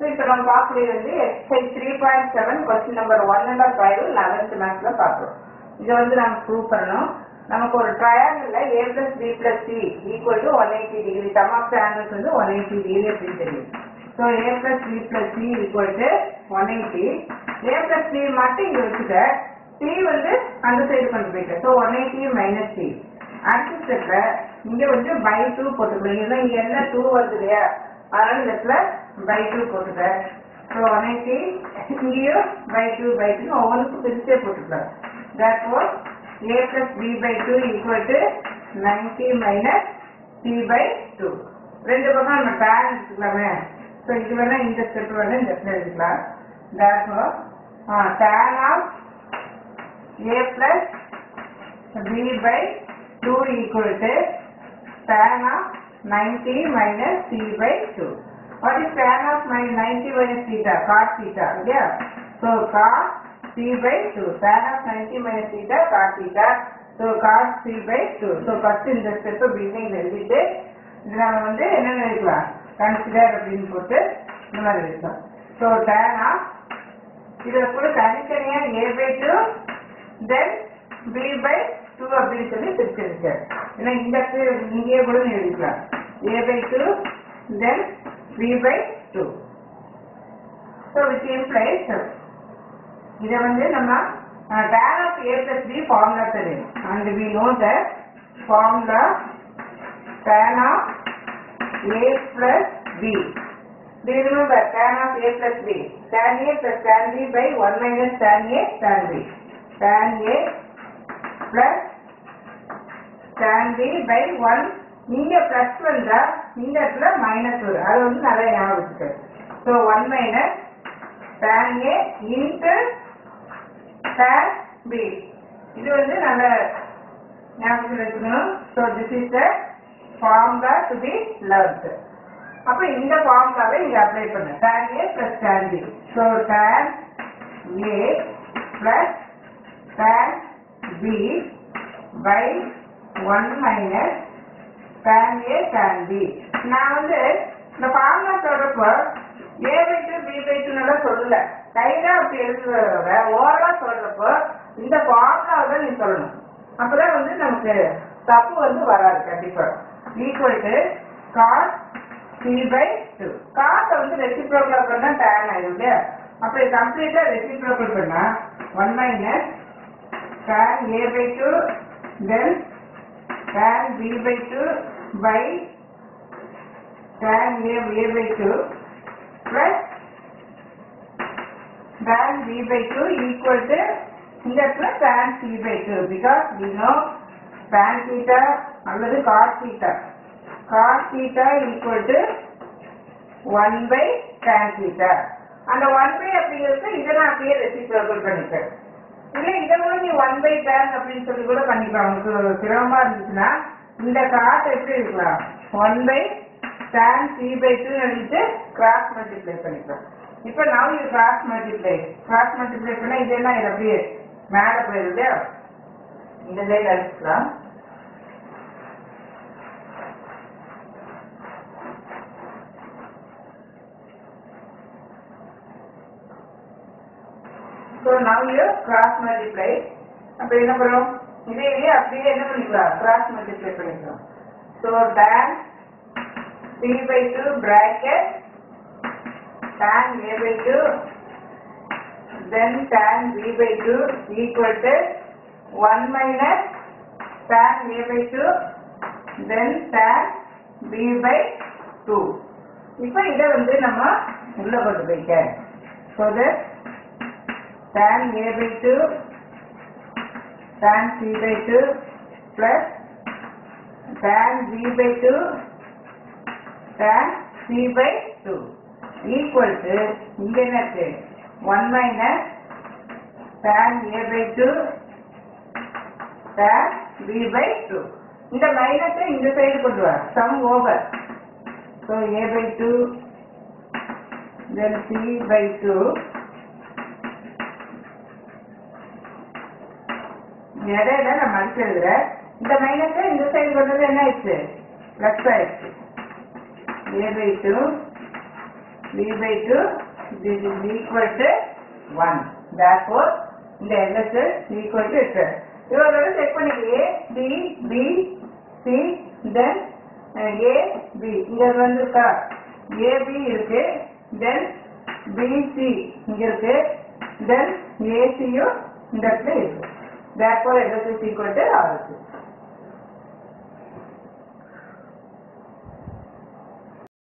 இப்போ நம்ம பார்க்கறது வந்து exercise 3.7 question number 1 and 5 11th மேத்ஸ்ல பார்க்குறோம். இதை வந்து நம்ம ப்ரூவ் பண்ணணும். நமக்கு ஒரு triangle a plus b plus c equal to 180 degree. Sum of the angles வந்து 180 degree அப்படின்னு தெரியும். So a plus b plus c equal to 180. a plus c மட்டும் இங்கே வச்சுக்க, c வந்து அந்த சைடு கொண்டு போயிட்டு, ஸோ 180 minus c. அடுத்த ஸ்டெப்ல இங்கே வந்து by 2 போட்டுக்கலாம். ஏன்னா இங்கே எல்லாம் 2 வருது இல்லையா, அதனால இந்த இடத்துல by 2 போட்டுக்க. ஸோ 180 இங்கேயும் by 2 ஒவ்வொன்றுக்கும் பிரிச்சே போட்டுக்கலாம். Therefore a plus b by 2 equal to 90 minus c by 2. ரெண்டு பக்கம் நம்ம tan எடுத்துக்கலாமே. ஸோ இது வேணா இந்த ஸ்டெப் வேணா இந்த இடத்துல எடுத்துக்கலாம். Therefore tan of a plus b by 2 equal to tan of 90 minus c by 2. What is tan of 90 minus theta? Cos theta. Yeah. So cos c by 2. Tan of 90 minus theta, cos theta. So cos c by 2. So first இந்த step பிகினிங்ல எழுதிட்டு இது நம்ம வந்து என்ன எழுதலாம், consider அப்படின்னு போட்டு இந்த மாதிரி எழுதலாம். ஸோ tan of இதில் கூட தனித்தனியா a by 2 then b by 2 அப்படின்னு சொல்லி பிரிச்சிருக்கேன். ஏன்னா இந்த இங்கேயே கூட எழுதிக்கலாம், a by 2 then b by 2. So which implies இதை வந்து நம்ம tan of a plus b formula தெரியும். And we know that formula tan of a plus b. Do you remember tan of a plus b? Tan a plus tan b by 1 minus tan a tan b. Tan a plus tan b by 1. இங்க plus வந்தா இந்த இடத்துல minus வரும். அது வந்து நல்லா ஞாபகம் வச்சுக்க. So 1 minus tan a into tan b. இது வந்து நல்ல ஞாபகத்தில் வச்சுக்கணும். So this is the formula to be learnt. அப்போ இந்த ஃபார்முலாவை இங்க அப்ளை பண்ணு. tan a plus tan b. So tan a plus tan b by 1 minus tan a tan b. நான் வந்து இந்த ஃபார்முலா சொல்றப்போ a by 2 b by 2 நல்லா சொல்லல, கையில அப்படி எழுதுறத ஓரளா சொல்றப்போ இந்த ஃபார்முலாவை தான் நீ சொல்லணும். அப்பதான் வந்து நமக்கு தப்பு வந்து வராது. கண்டிப்பா equal to cos c by 2. காசை வந்து ரெசிப்ரோக்கல் பண்ணா tan ஆயிடும் இல்லையா, அப்படி கம்ப்ளீட்டா ரெசிப்ரோக்கல் பண்ணா 1 minus tan a by 2 then tan b by 2 by tan a by 2 plus tan b by 2 equal to இந்த இடத்துல tan c by 2 because we know tan theta அல்லது cos theta. Cos theta equal to 1 by tan theta. அந்த 1 by அப்படிங்கிறது இதை நான் அப்படியே reciprocal பண்ணிட்டேன். இல்லை இதை கூட நீ 1 by tan அப்படின்னு சொல்லி கூட பண்ணிக்கலாம். உங்களுக்கு சிரமமா இருந்துச்சுன்னா இந்த காசை எப்படி இருக்கலாம், 1 by tan c by 2 எழுதிட்டு கிராஸ் மல்டிப்ளை பண்ணிக்கலாம். இப்போ நான் இது கிராஸ் மல்டிப்ளை பண்ணா இதெல்லாம் இது அப்படியே மேலே போயிருது, இந்த சைடு அடிச்சுக்கலாம். So now you cross multiply. அப்போ என்ன பண்ணும், இதே அப்படியே என்ன பண்ணிக்கலாம், கிராஸ் மல்டிப்ளை பண்ணிக்கலாம். So tan c by 2 bracket tan a by 2 then tan b by 2 equal to 1 minus tan a by 2 then tan b by 2. இப்போ இதை வந்து நம்ம உள்ள கொண்டு போய்க்க. So that tan a by 2 tan c by 2 plus tan b by 2 tan c by 2 equal to இங்க என்ன இருக்கு, 1 minus tan a by 2 tan b by 2. இந்த மைனஸ் இந்த சைடு கொண்டு வர, sum over. So a by 2 then c by 2 இடையில நம்ம அடிச்சு எழுதுற இந்த மைனஸ் இந்த சைடு கொண்டது என்ன ஆயிடுச்சு, பிளஸ் ஆயிடுச்சு. a by 2 b by 2 this is equal to 1. Therefore இந்த LS is equal to 12. இதோட செக் பண்ணிக்க A B B C then A B இங்க வந்துருக்கா A B இருக்கு then B C இங்க இருக்கு then A C யும் இந்த இடத்துல இருக்கு. Therefore LS is equal to RS.